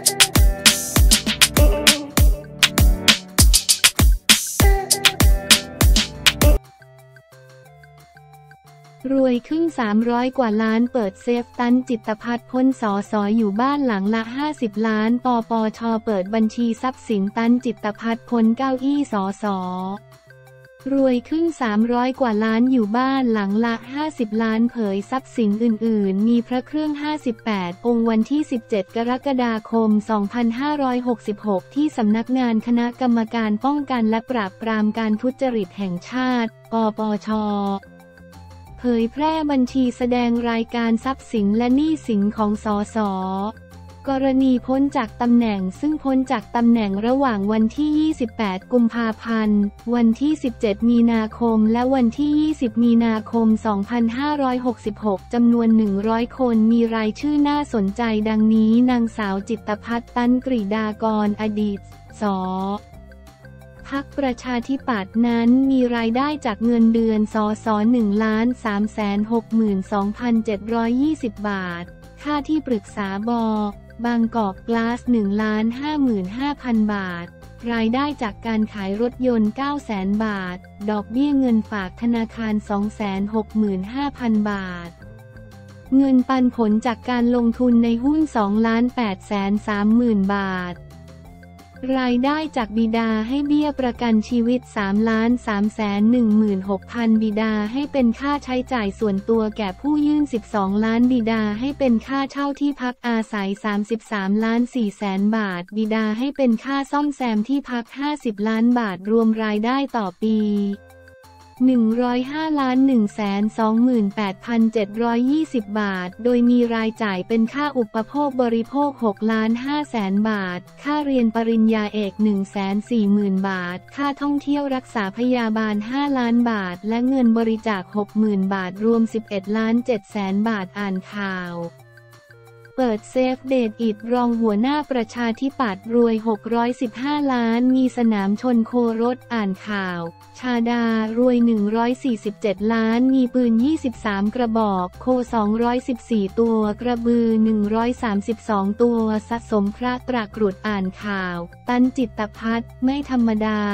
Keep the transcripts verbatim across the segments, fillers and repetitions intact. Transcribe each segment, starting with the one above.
รวยขึ้นสามร้อยกว่าล้านเปิดเซฟตันจิตภัทรพ้นสสอยู่บ้านหลังละห้าสิบล้านปปชเปิดบัญชีทรัพย์สินตันจิตภัทรพ้นเก้าอี้สสรวยขึ้นสามร้อยกว่าล้านอยู่บ้านหลังละห้าสิบล้านเผยทรัพย์สินอื่นๆมีพระเครื่องห้าสิบแปดองค์วันที่สิบเจ็ดกรกฎาคมสองพันห้าร้อยหกสิบหกที่สำนักงานคณะกรรมการป้องกันและปราบปรามการทุจริตแห่งชาติปปชเผยแพร่บัญชีแสดงรายการทรัพย์สินและหนี้สินของสสกรณีพ้นจากตำแหน่งซึ่งพ้นจากตำแหน่งระหว่างวันที่ยี่สิบแปดกุมภาพันธ์วันที่สิบเจ็ดมีนาคมและวันที่ยี่สิบมีนาคมสองพันห้าร้อยหกสิบหกจำนวนหนึ่งร้อยคนมีรายชื่อน่าสนใจดังนี้นางสาวจิตภัทร ตันกฤษฎากรอดีตสพรรคประชาธิปัตย์นั้นมีรายได้จากเงินเดือนสส หนึ่งล้านสามแสนหกหมื่นสองพันเจ็ดร้อยยี่สิบ บาทค่าที่ปรึกษาบบางกอกกลาส หนึ่งล้านห้าหมื่นห้าพัน บาทรายได้จากการขายรถยนต์ เก้าแสน บาทดอกเบี้ยเงินฝากธนาคาร สองแสนหกหมื่นห้าพัน บาทเงินปันผลจากการลงทุนในหุ้น สองล้านแปดแสนสามหมื่น บาทรายได้จากบิดาให้เบี้ยประกันชีวิต สามล้านสามแสนหนึ่งหมื่นหกพัน บิดาให้เป็นค่าใช้จ่ายส่วนตัวแก่ผู้ยื่น สิบสอง ล้านบิดาให้เป็นค่าเช่าที่พักอาศัย สามสิบสามล้านสี่แสน บาทบิดาให้เป็นค่าซ่อมแซมที่พัก ห้าสิบ ล้านบาทรวมรายได้ต่อปีหนึ่งร้อยห้าล้านหนึ่งแสนสองหมื่นแปดพันเจ็ดร้อยยี่สิบ บาทโดยมีรายจ่ายเป็นค่าอุปโภคบริโภค หกล้านห้าแสน บาทค่าเรียนปริญญาเอก หนึ่งแสนสี่หมื่น บาทค่าท่องเที่ยวรักษาพยาบาล ห้าล้านบาทและเงินบริจาค หกหมื่น บาทรวม สิบเอ็ดล้านเจ็ดแสน บาทอ่านข่าวเปิดเซฟเดชอิฐรองหัวหน้าประชาธิปัตย์รวยหกร้อยสิบห้าล้านมีสนามชนโครถอ่านข่าวชาดารวยหนึ่งร้อยสี่สิบเจ็ดล้านมีปืนยี่สิบสามกระบอกโคสองร้อยสิบสี่ตัวกระบือหนึ่งร้อยสามสิบสองตัวสะสมพระตรากรุดอ่านข่าวตันจิตภัทรไม่ธรรมดา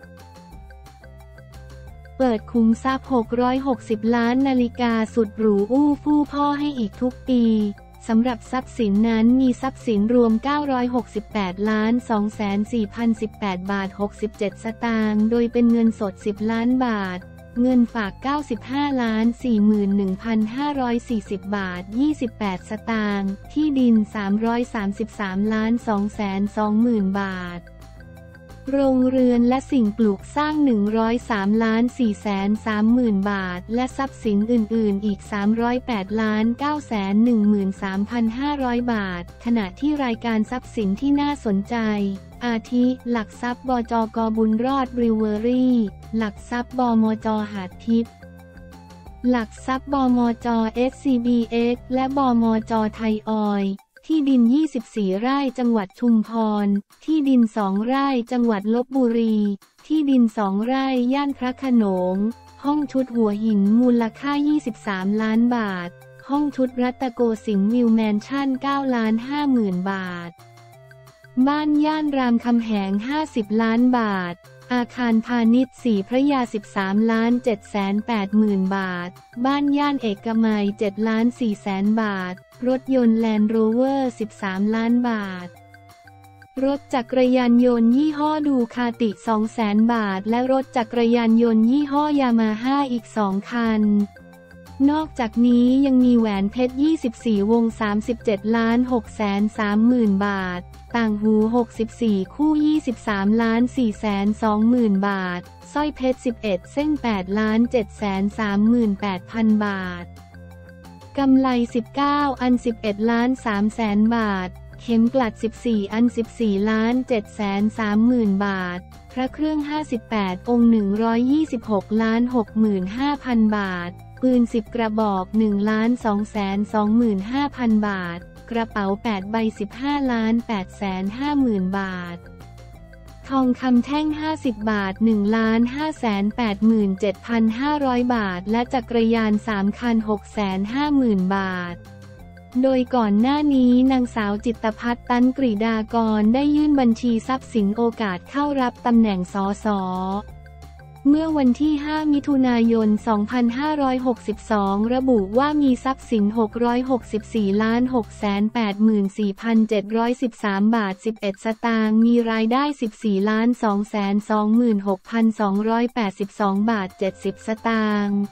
เปิดคุ้มทรัพย์หกร้อยหกสิบล้านนาฬิกาสุดหรูอู้ฟู่พ่อให้อีกทุกปีสำหรับทรัพย์สินนั้นมีทรัพย์สินรวมเก้าร้อยหกสิบแปดล้านสองแสนสี่พันสิบแปดบาทหกสิบเจ็ดสตางค์โดยเป็นเงินสดสิบล้านบาทเงินฝากเก้าสิบห้าล้านสี่หมื่นหนึ่งพันห้าร้อยสี่สิบบาทยี่สิบแปดสตางค์ที่ดินสามร้อยสามสิบสามล้านสองแสนสองหมื่นบาทโรงเรือนและสิ่งปลูกสร้างหนึ่งร้อยสามล้านสี่แสนสามหมื่นบาทและทรัพย์สินอื่นๆอีกสามร้อยแปดล้านเก้าแสนหนึ่งหมื่นสามพันห้าร้อยบาทขณะที่รายการทรัพย์สินที่น่าสนใจอาทิหลักทรัพย์บจก.บุญรอดบริเวอรี่หลักทรัพย์บมจ.หาดทิพย์หลักทรัพย์บมจ. เอส ซี บี เอ็กซ์ และบมจ.ไทยออยล์ที่ดินยี่สิบสี่ไร่จังหวัดชุมพรที่ดินสองไร่จังหวัดลพบุรีที่ดินสองไร่ย่านพระโขนงห้องชุดหัวหินมูลค่ายี่สิบสามล้านบาทห้องชุดรัตโกสินทร์วิวแมนชั่นเก้าล้านห้าหมื่นบาทบ้านย่านรามคำแหงห้าสิบล้านบาทอาคารพาณิชย์สีพระยาสิบสามล้านเจ็ดแสนแปดหมื่นบาทบ้านย่านเอกมัยเจ็ดล้านสี่แสนบาทรถยนต์แลนด์โรเวอร์สิบสามล้านบาทรถจักรยานยนต์ยี่ห้อดูคาติสองแสนบาทและรถจักรยานยนต์ยี่ห้อยามาฮ่าอีกสองคันนอกจากนี้ยังมีแหวนเพชรยี่สิบสี่วงสามสิบเจ็ดล้านหกแสนสามหมื่นบาทต่างหูหกสิบสี่คู่ยี่สิบสามล้านสี่แสนสองหมื่นบาทสร้อยเพชรสิบเอ็ดเส้นแปดล้านเจ็ดแสนสามหมื่นแปดพันบาทกำไลสิบเก้าอันสิบเอ็ดล้านสามแสนบาทเข็มกลัดสิบสี่อันสิบสี่ล้านเจ็ดแสนสามหมื่นบาทพระเครื่องห้าสิบแปดองค์หนึ่งร้อยยี่สิบหกล้านหกหมื่นห้าพันบาทปืนสิบกระบอกหนึ่งล้านสองแสนสองหมื่นห้าพันบาทกระเป๋าแปดใบสิบห้าล้านแปดแสนห้าหมื่นบาททองคำแท่งห้าสิบบาทหนึ่งล้านห้าแสนแปดหมื่นเจ็ดพันห้าร้อยบาทและจักรยานสามคันหกแสนห้าหมื่นบาทโดยก่อนหน้านี้นางสาวจิตรภัทร ตันกฤษฎากรได้ยื่นบัญชีทรัพย์สินโอกาสเข้ารับตำแหน่งสสเมื่อวันที่ ห้า มิถุนายน สองพันห้าร้อยหกสิบสอง ระบุว่ามีทรัพย์สิน หกร้อยหกสิบสี่ล้าน หกแสนแปดหมื่นสี่พันเจ็ดร้อยสิบสาม บาท สิบเอ็ด สตางค์มีรายได้ สิบสี่ล้าน สองแสนสองหมื่นหกพันสองร้อยแปดสิบสอง บาท เจ็ดสิบ สตางค์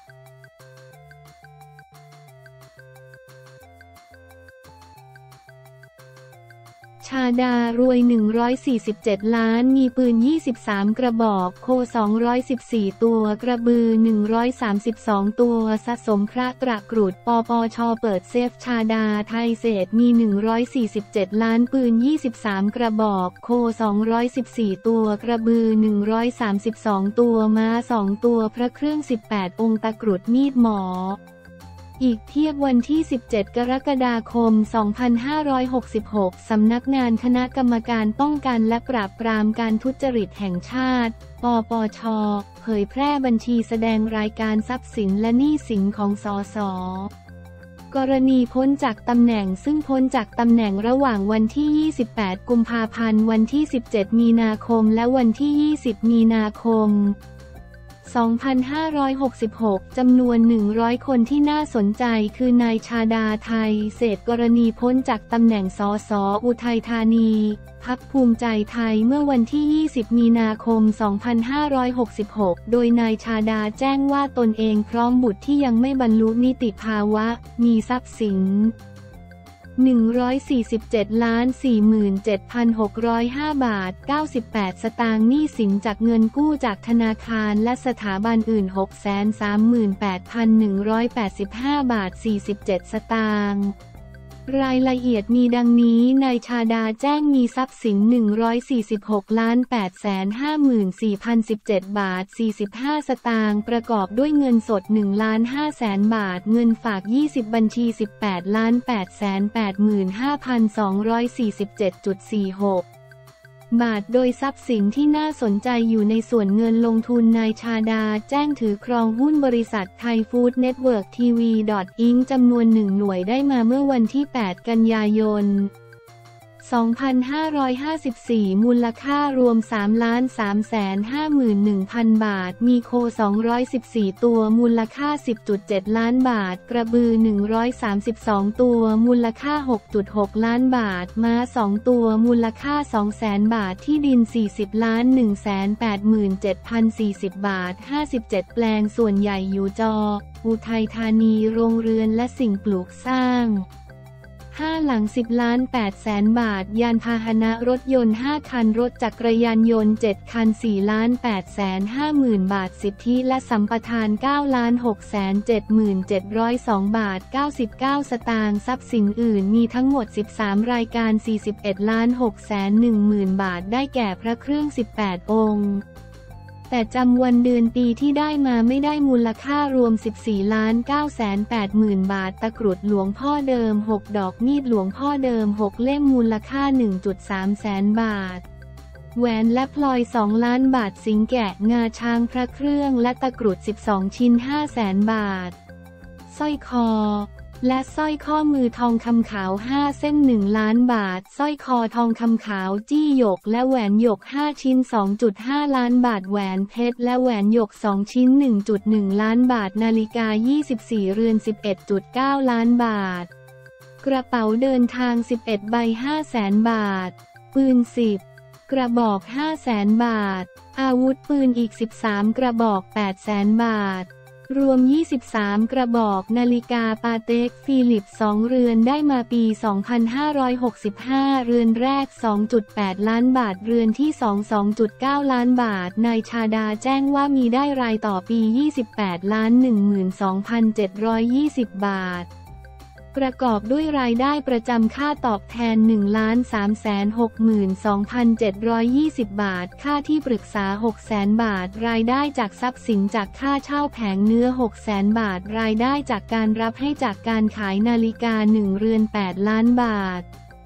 ชาดารวยหนึ่งร้อยสี่สิบเจ็ดล้านมีปืนยี่สิบสามกระบอกโคสองร้อยสิบสี่ตัวกระบือหนึ่งร้อยสามสิบสองตัวสะสมพระตะกรุดปปชเปิดเซฟชาดาไทยเศษมีหนึ่งร้อยสี่สิบเจ็ดล้านปืนยี่สิบสามกระบอกโคสองร้อยสิบสี่ตัวกระบือหนึ่งร้อยสามสิบสองตัวม้าสองตัวพระเครื่องสิบแปดองค์ตะกรุดมีดหมออีกเทียบวันที่ สิบเจ็ด กรกฎาคม สองพันห้าร้อยหกสิบหก สำนักงานคณะกรรมการป้องกันและปราบปรามการทุจริตแห่งชาติ ปปช เผยแพร่บัญชีแสดงรายการทรัพย์สินและหนี้สินของสสกรณีพ้นจากตำแหน่งซึ่งพ้นจากตำแหน่งระหว่างวันที่ ยี่สิบแปด กุมภาพันธ์ วันที่ สิบเจ็ด มีนาคมและวันที่ ยี่สิบ มีนาคมสองพันห้าร้อยหกสิบหก จำนวน หนึ่งร้อย คนที่น่าสนใจคือนายชาดาไทยเศษกรณีพ้นจากตำแหน่งสสอุทัยธานีพรรคภูมิใจไทยเมื่อวันที่ ยี่สิบ มีนาคม สองพันห้าร้อยหกสิบหก โดยนายชาดาแจ้งว่าตนเองพร้อมบุตรที่ยังไม่บรรลุนิติภาวะมีทรัพย์สินหนึ่งร้อยสี่สิบเจ็ดล้าน สี่หมื่นเจ็ดพันหกร้อยห้า บาท เก้าสิบแปด สตางค์หนี้สินจากเงินกู้จากธนาคารและสถาบันอื่น หกแสนสามหมื่นแปดพันหนึ่งร้อยแปดสิบห้า บาท สี่สิบเจ็ด สตางค์รายละเอียดมีดังนี้นายชาดาแจ้งมีทรัพย์สิน หนึ่งร้อยสี่สิบหกล้าน แปดแสนห้าหมื่นสี่พันสิบเจ็ด บาท สี่สิบห้า สตางค์ประกอบด้วยเงินสด หนึ่งล้านห้าแสน บาทเงินฝาก ยี่สิบ บัญชี สิบแปดล้านแปดแสนแปดหมื่นห้าพันสองร้อยสี่สิบเจ็ดจุดสี่หกบาทโดยทรัพย์สินที่น่าสนใจอยู่ในส่วนเงินลงทุนนายชาดาแจ้งถือครองหุ้นบริษัทไทยฟู้ดเน็ตเวิร์กทีวี อิง จำนวนหนึ่งหน่วยได้มาเมื่อวันที่ แปด กันยายน สองพันห้าร้อยห้าสิบสี่ มูลค่ารวม สามล้านสามแสนห้าหมื่นหนึ่งพัน บาทมีโคสองร้อยสิบสี่ตัวมูลค่า สิบจุดเจ็ด ล้านบาทกระบือหนึ่งร้อยสามสิบสองตัวมูลค่า หกจุดหก ล้านบาทม้าสองตัวมูลค่า สองแสน บาทที่ดิน สี่สิบล้านหนึ่งแสนแปดหมื่นเจ็ดพันสี่สิบ บาท ห้าสิบเจ็ด แปลงส่วนใหญ่อยู่จออุทัยธานีโรงเรือนและสิ่งปลูกสร้างห้าหลัง สิบล้านแปดแสน บาทยานพาหนะรถยนต์ห้าคันรถจักรยานยนต์เจ็ดคัน สี่ล้านแปดแสนห้าหมื่น บาทสิทธิและสัมปทาน เก้าล้านหกแสนเจ็ดหมื่นเจ็ดร้อยสอง บาทเก้าสิบเก้า สตางค์ทรัพย์สินอื่นมีทั้งหมดสิบสามรายการ สี่สิบเอ็ดล้านหกแสนหนึ่งหมื่น บาทได้แก่พระเครื่องสิบแปดองค์แต่จำวันเดือนปีที่ได้มาไม่ได้มูลค่ารวม สิบสี่ล้านเก้าแสนแปดหมื่น บาทตะกรุดหลวงพ่อเดิมหกดอกมีดหลวงพ่อเดิมหกเล่มมูลค่า หนึ่งจุดสาม แสนบาทแหวนและพลอยสองล้านบาทสิงแกะงาช้างพระเครื่องและตะกรุดสิบสองชิ้น ห้าแสนบาทสร้อยคอและสร้อยข้อมือทองคำขาวห้าเส้นหนึ่งล้านบาทสร้อยคอทองคำขาวจี้หยกและแหวนหยกห้าชิ้น สองจุดห้า ล้านบาทแหวนเพชรและแหวนหยกสองชิ้น หนึ่งจุดหนึ่ง ล้านบาทนาฬิกายี่สิบสี่เรือน สิบเอ็ดจุดเก้า ล้านบาทกระเป๋าเดินทางสิบเอ็ดใบ ห้าแสน บาทปืนสิบกระบอก ห้าแสน บาทอาวุธปืนอีกสิบสามกระบอก แปดแสน บาทรวมยี่สิบสามกระบอกนาฬิกาปาเต็กฟิลิปสองเรือนได้มาปี สองพันห้าร้อยหกสิบห้า เรือนแรก สองจุดแปด ล้านบาทเรือนที่สอง สองจุดเก้า ล้านบาทนายชาดาแจ้งว่ามีได้รายต่อปี ยี่สิบแปดล้านหนึ่งหมื่นสองพันเจ็ดร้อยยี่สิบ บาทประกอบด้วยรายได้ประจำค่าตอบแทน หนึ่งล้านสามแสนหกหมื่นสองพันเจ็ดร้อยยี่สิบ บาทค่าที่ปรึกษา หกแสน บาทรายได้จากทรัพย์สินจากค่าเช่าแผงเนื้อ หกแสน บาทรายได้จากการรับให้จากการขายนาฬิกาหนึ่งเรือน แปดล้านบาท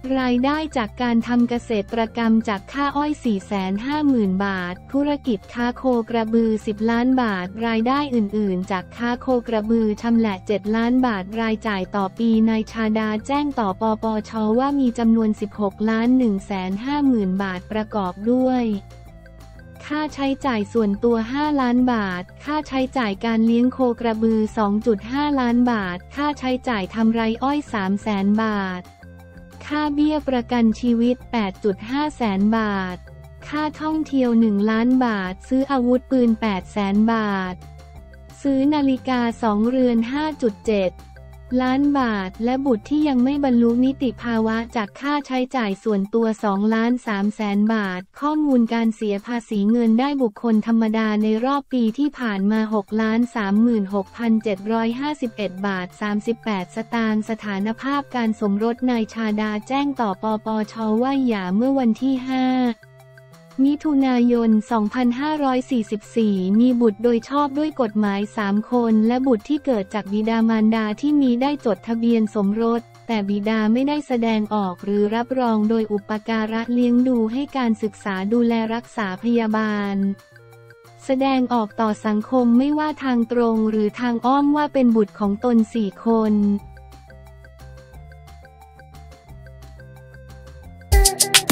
รายได้จากการทำเกษตรกรรมจากค่าอ้อย สี่แสนห้าหมื่น บาทธุรกิจค้าโคกระบือ สิบ ล้านบาทรายได้อื่นๆจากค้าโคกระบือชำแหละ เจ็ด ล้านบาทรายจ่ายต่อปีนายชาดาแจ้งต่อปปช.ว่ามีจำนวน สิบหกล้านหนึ่งแสนห้าหมื่น บาทประกอบด้วยค่าใช้จ่ายส่วนตัว ห้า ล้านบาทค่าใช้จ่ายการเลี้ยงโคกระบือ สองจุดห้า ล้านบาทค่าใช้จ่ายทำไรอ้อย สามแสน บาทค่าเบี้ยประกันชีวิต แปดจุดห้า แสนบาทค่าท่องเที่ยว หนึ่ง ล้านบาทซื้ออาวุธปืน แปดแสน บาทซื้อนาฬิกาสองเรือน ห้าจุดเจ็ด ล้านบาทและบุตรที่ยังไม่บรรลุนิติภาวะจากค่าใช้จ่ายส่วนตัว สองล้านสามแสน บาทข้อมูลการเสียภาษีเงินได้บุคคลธรรมดาในรอบปีที่ผ่านมา หกล้านสามหมื่นหกพันเจ็ดร้อยห้าสิบเอ็ด บาท สามสิบแปด สตางค์สถานภาพการสมรสนายชาดาแจ้งต่อปปช.ว่าหย่าเมื่อวันที่ ห้ามิถุนายน สองพันห้าร้อยสี่สิบสี่ มีบุตรโดยชอบด้วยกฎหมาย สาม คนและบุตรที่เกิดจากบิดามารดาที่มีได้จดทะเบียนสมรสแต่บิดาไม่ได้แสดงออกหรือรับรองโดยอุปการะเลี้ยงดูให้การศึกษาดูแลรักษาพยาบาลแสดงออกต่อสังคมไม่ว่าทางตรงหรือทางอ้อมว่าเป็นบุตรของตน สี่ คน